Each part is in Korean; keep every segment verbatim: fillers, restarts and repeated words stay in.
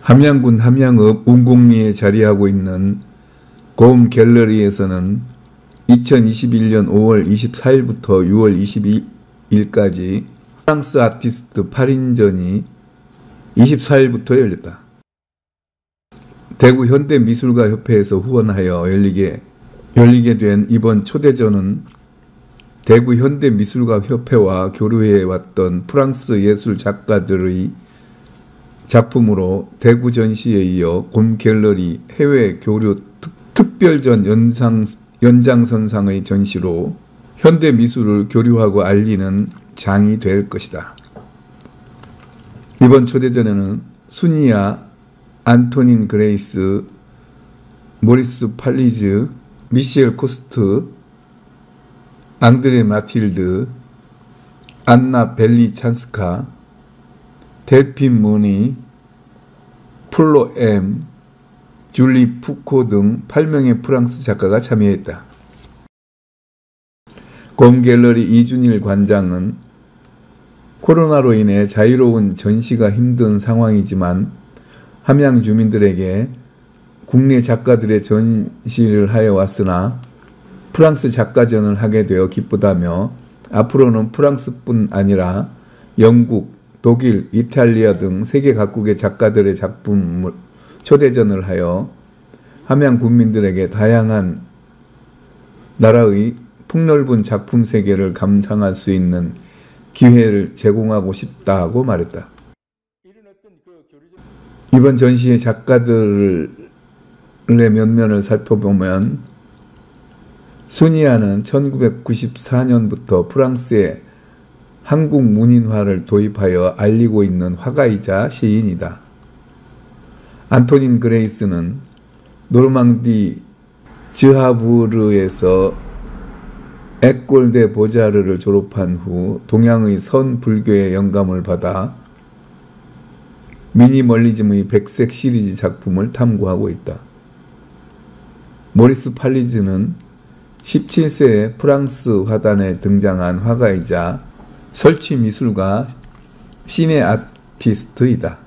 함양군 함양읍 운곡리에 자리하고 있는 고음 갤러리에서는 이천이십일 년 오월 이십사일부터 유월 이십이일까지 프랑스 아티스트 팔 인전이 이십사일부터 열렸다. 대구 현대미술가협회에서 후원하여 열리게, 열리게 된 이번 초대전은 대구 현대미술가협회와 교류해왔던 프랑스 예술 작가들의 작품으로 대구 전시에 이어 곰 갤러리 해외 교류 특, 특별전 연상, 연장선상의 전시로 현대미술을 교류하고 알리는 장이 될 것이다. 이번 초대전에는 순이야, 안토닌 그레이스, 모리스 팔리즈, 미셸 코스트, 앙드레 마틸드, 안나 벨리찬스카, 델핀 무니, 플로 엠, 줄리 푸코 등 팔 명의 프랑스 작가가 참여했다. 곰 갤러리 이준일 관장은 코로나로 인해 자유로운 전시가 힘든 상황이지만 함양 주민들에게 국내 작가들의 전시를 하여 왔으나 프랑스 작가전을 하게 되어 기쁘다며 앞으로는 프랑스뿐 아니라 영국, 독일, 이탈리아 등 세계 각국의 작가들의 작품을 초대전을 하여 함양 국민들에게 다양한 나라의 폭넓은 작품 세계를 감상할 수 있는 기회를 제공하고 싶다고 말했다. 이번 전시의 작가들의 면면을 살펴보면 순이야는 천구백구십사년부터 프랑스에 한국 문인화를 도입하여 알리고 있는 화가이자 시인이다. 안토닌 그레이스는 노르망디 즈하부르에서 에꼴 데 보자르를 졸업한 후 동양의 선 불교의 영감을 받아 미니멀리즘의 백색 시리즈 작품을 탐구하고 있다. 모리스 팔리즈는 십칠세에 프랑스 화단에 등장한 화가이자 설치 미술가 시네 아티스트이다.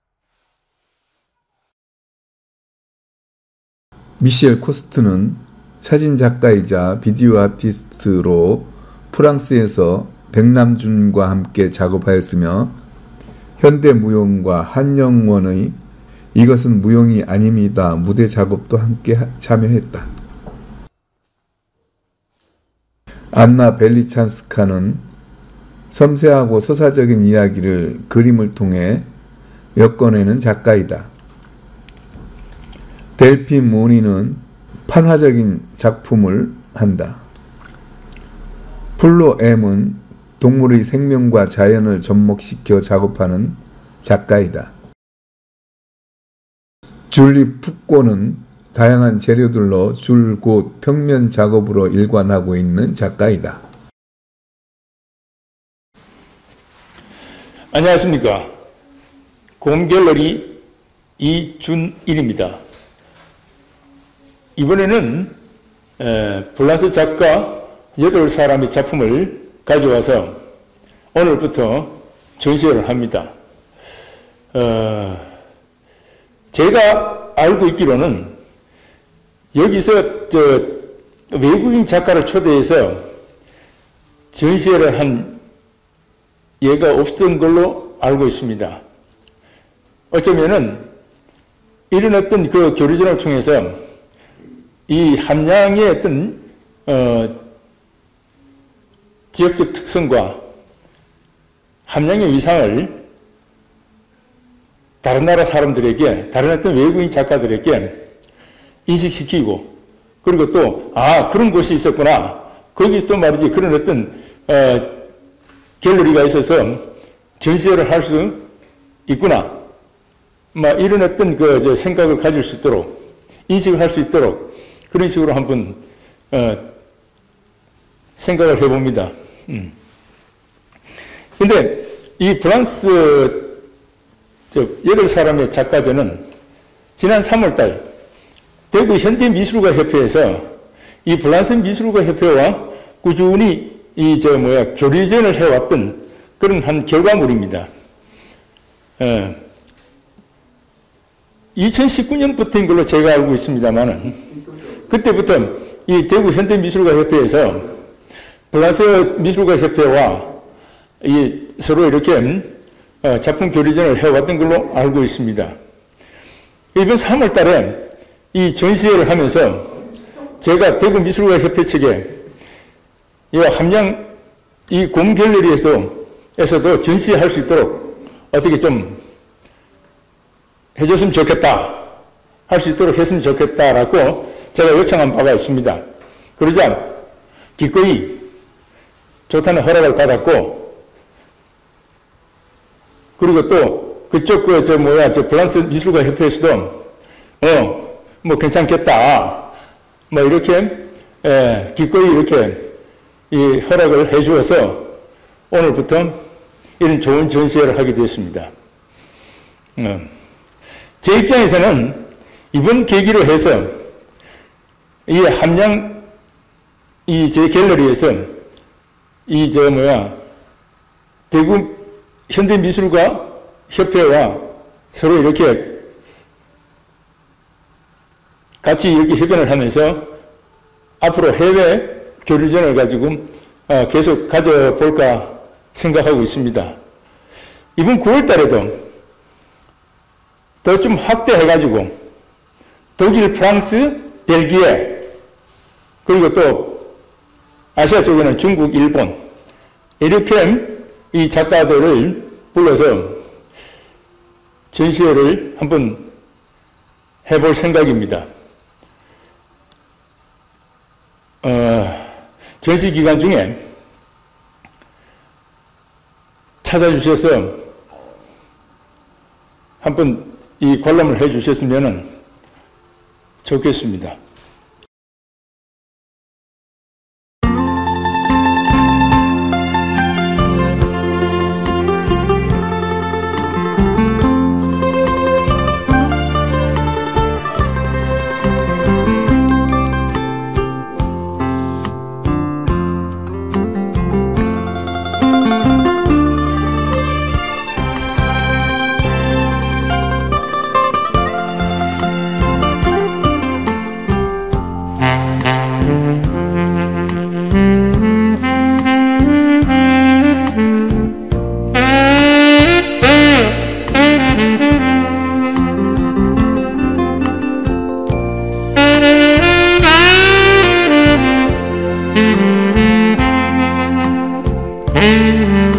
미셸 코스트는 사진작가이자 비디오 아티스트로 프랑스에서 백남준과 함께 작업하였으며 현대무용과 한영원의 이것은 무용이 아닙니다 무대 작업도 함께 참여했다. 안나 벨리찬스카는 섬세하고 서사적인 이야기를 그림을 통해 엮어내는 작가이다. 델핀 무니는 판화적인 작품을 한다. 플로 엠은 동물의 생명과 자연을 접목시켜 작업하는 작가이다. 줄리 푸꼬는 다양한 재료들로 줄곧 평면 작업으로 일관하고 있는 작가이다. 안녕하십니까. 곰 갤러리 이준일입니다. 이번에는 에, 프랑스 작가 여덟 사람의 작품을 가져와서 오늘부터 전시회를 합니다. 어, 제가 알고 있기로는 여기서 저 외국인 작가를 초대해서 전시회를 한 예가 없었던 걸로 알고 있습니다. 어쩌면은 이런 어떤 그 교류전을 통해서 이 함양의 어떤 어, 지역적 특성과 함양의 위상을 다른 나라 사람들에게, 다른 어떤 외국인 작가들에게 인식시키고, 그리고 또, 아, 그런 곳이 있었구나. 거기 또 말이지, 그런 어떤, 어, 갤러리가 있어서 전시회를 할 수 있구나. 막 이런 어떤 그, 저, 생각을 가질 수 있도록, 인식을 할 수 있도록, 그런 식으로 한번, 어, 생각을 해봅니다. 음. 근데, 이 프랑스, 저, 여덟 사람의 작가전은 지난 삼월달, 대구 현대미술가협회에서 이 프랑스 미술가협회와 꾸준히 이, 저, 뭐야, 교류전을 해왔던 그런 한 결과물입니다. 어, 이천십구 년부터인 걸로 제가 알고 있습니다만은 그때부터 이 대구 현대미술가협회에서 프랑스 미술가협회와 이 서로 이렇게 작품 교류전을 해왔던 걸로 알고 있습니다. 이번 삼월 달에 이 전시회를 하면서 제가 대구 미술가협회 측에 이 함양 이 곰갤러리에서도 에서도 전시할 수 있도록 어떻게 좀 해줬으면 좋겠다, 할 수 있도록 했으면 좋겠다라고 제가 요청한 바가 있습니다. 그러자 기꺼이 좋다는 허락을 받았고, 그리고 또 그쪽 그 저 뭐야 저 프랑스 미술가 협회에서도 어 뭐 괜찮겠다, 뭐 이렇게 에, 기꺼이 이렇게 이 허락을 해주어서 오늘부터 이런 좋은 전시회를 하게 되었습니다. 음. 제 입장에서는 이번 계기로 해서 이 함양 이 제 갤러리에서 이 저 뭐야 대구 현대미술가 협회와 서로 이렇게 같이 이렇게 협연을 하면서 앞으로 해외 교류전을 가지고 계속 가져볼까 생각하고 있습니다. 이번 구월 달에도 더 좀 확대해가지고 독일, 프랑스, 벨기에, 그리고 또 아시아 쪽에는 중국, 일본, 이렇게 이 작가들을 불러서 전시회를 한번 해볼 생각입니다. 어, 전시 기간 중에 찾아주셔서 한번 이 관람을 해 주셨으면 좋겠습니다. Mm-hmm.